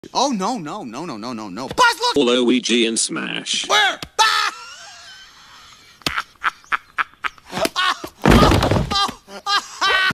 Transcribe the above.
Oh, no. Buzz, look! Luigi and Smash. Where?